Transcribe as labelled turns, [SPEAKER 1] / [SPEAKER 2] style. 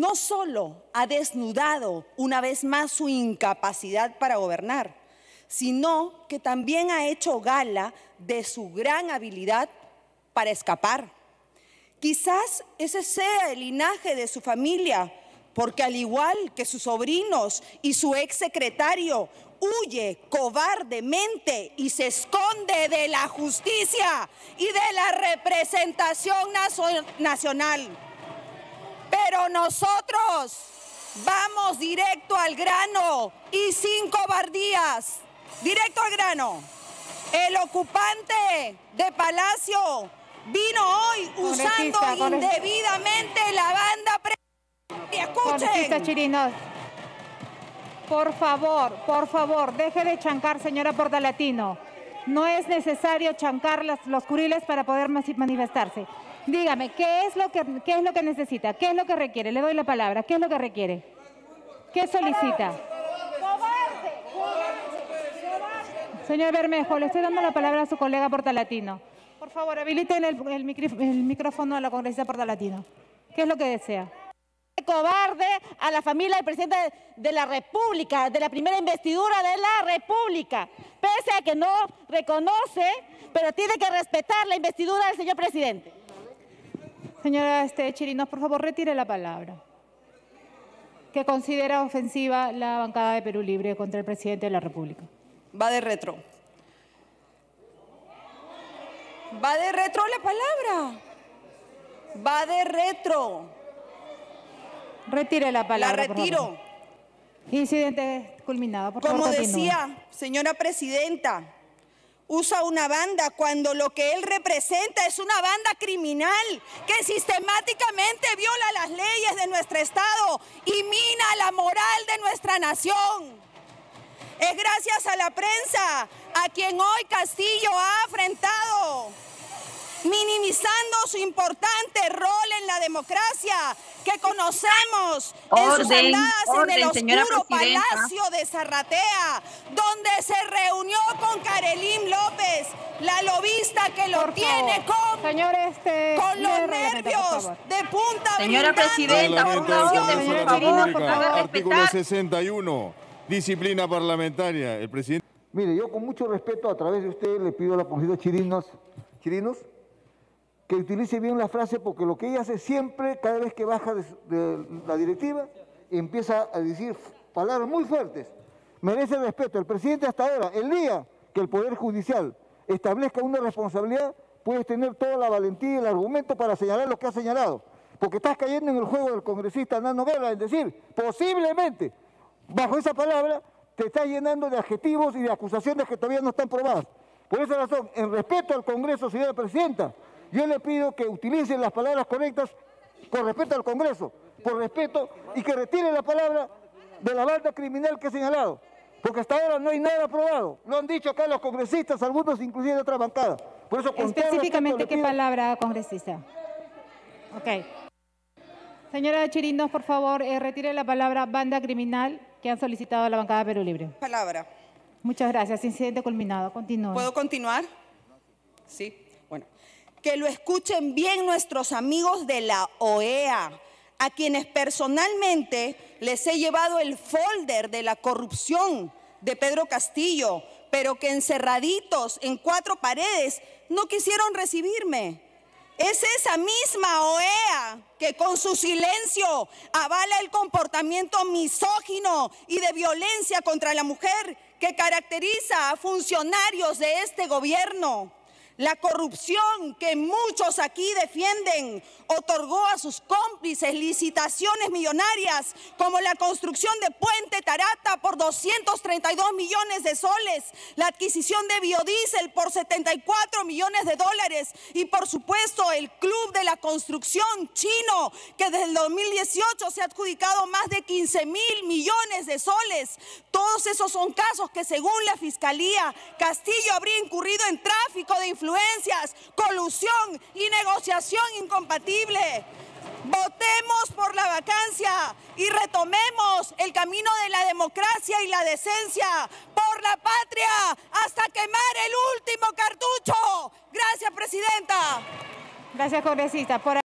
[SPEAKER 1] no solo ha desnudado una vez más su incapacidad para gobernar, sino que también ha hecho gala de su gran habilidad para escapar. Quizás ese sea el linaje de su familia, porque al igual que sus sobrinos y su exsecretario, huye cobardemente y se esconde de la justicia y de la representación nacional. Pero nosotros vamos directo al grano y sin cobardías. Directo al grano. El ocupante de Palacio vino hoy usando indebidamente la banda presidencial.
[SPEAKER 2] Congresista Chirinos, por favor, deje de chancar, señora Portalatino. No es necesario chancar los curiles para poder manifestarse. Dígame, ¿qué es lo que necesita? ¿Qué es lo que requiere? Le doy la palabra. ¿Qué es lo que requiere? ¿Qué solicita? Señor Bermejo, le estoy dando la palabra a su colega Portalatino. Por favor, habiliten el micrófono a la congresista Portalatino. ¿Qué es lo que desea?
[SPEAKER 3] Cobarde a la familia del presidente de la República, de la primera investidura de la República, pese a que no reconoce, pero tiene que respetar la investidura del señor presidente.
[SPEAKER 2] Señora Chirinos, por favor, retire la palabra. Que considera ofensiva la bancada de Perú Libre contra el presidente de la República.
[SPEAKER 1] Va de retro. Va de retro la palabra. Va de retro.
[SPEAKER 2] Retire la palabra.
[SPEAKER 1] La retiro.
[SPEAKER 2] Incidente culminado. Por favor,
[SPEAKER 1] como
[SPEAKER 2] continúe.
[SPEAKER 1] decía, señora presidenta, usa una banda cuando lo que él representa es una banda criminal que sistemáticamente viola las leyes de nuestro Estado y mina la moral de nuestra nación. Es gracias a la prensa a quien hoy Castillo ha afrentado, minimizando su importante rol en la democracia que conocemos en sus andadas en el oscuro Palacio de Zarratea, donde se reunió con Karelyn López, la lobista que lo tiene con los nervios de punta.
[SPEAKER 4] Señora presidenta, por favor,
[SPEAKER 5] artículo 61, disciplina parlamentaria. El presidente.
[SPEAKER 6] Mire, yo con mucho respeto, a través de usted, le pido a la congresista Chirinos que utilice bien la frase, porque lo que ella hace siempre, cada vez que baja de la directiva, empieza a decir palabras muy fuertes. Merece respeto. El presidente hasta ahora, el día que el Poder Judicial establezca una responsabilidad, puedes tener toda la valentía y el argumento para señalar lo que ha señalado. Porque estás cayendo en el juego del congresista Nano Guerra, es decir, posiblemente, bajo esa palabra, te estás llenando de adjetivos y de acusaciones que todavía no están probadas. Por esa razón, en respeto al Congreso, señora presidenta, yo le pido que utilicen las palabras correctas con respeto al Congreso, por respeto, y que retire la palabra de la banda criminal que he señalado, porque hasta ahora no hay nada aprobado. Lo han dicho acá los congresistas, algunos inclusive de otra bancada. Por eso, con
[SPEAKER 2] específicamente, ¿qué palabra, congresista? Ok. Señora Chirinos, por favor, retire la palabra banda criminal que han solicitado a la bancada de Perú Libre.
[SPEAKER 1] Palabra.
[SPEAKER 2] Muchas gracias. Incidente culminado. Continúe.
[SPEAKER 1] ¿Puedo continuar? Sí. Bueno. Que lo escuchen bien nuestros amigos de la OEA, a quienes personalmente les he llevado el folder de la corrupción de Pedro Castillo, pero que encerraditos en 4 paredes no quisieron recibirme. Es esa misma OEA que con su silencio avala el comportamiento misógino y de violencia contra la mujer que caracteriza a funcionarios de este gobierno. La corrupción que muchos aquí defienden otorgó a sus cómplices licitaciones millonarias como la construcción de Puente Tarata por 232 millones de soles, la adquisición de biodiesel por 74 millones de dólares y por supuesto el Club de la Construcción chino que desde el 2018 se ha adjudicado más de 15.000 millones de soles. Todos esos son casos que según la Fiscalía Castillo habría incurrido en tráfico de influencias, colusión y negociación incompatible. Votemos por la vacancia y retomemos el camino de la democracia y la decencia por la patria hasta quemar el último cartucho. Gracias, presidenta.
[SPEAKER 2] Gracias, congresista.